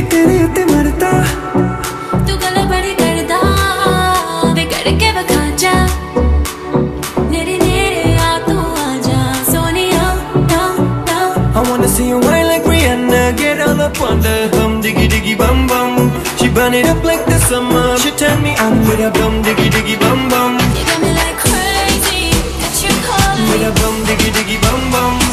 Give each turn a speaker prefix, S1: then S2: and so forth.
S1: तेरे उत्ते मरता
S2: तू गल बड़ी करदा वे करके वखा जा नेरे नेरे आ तू आजा Sonia down down
S1: I wanna see you whine like Rihanna, get all up on the diggy diggy bum bum. She burn it up like the summer. She turn me on with a bum diggy diggy bum bum.
S2: You got me like crazy, got you calling
S1: With a bum diggy diggy bum bum.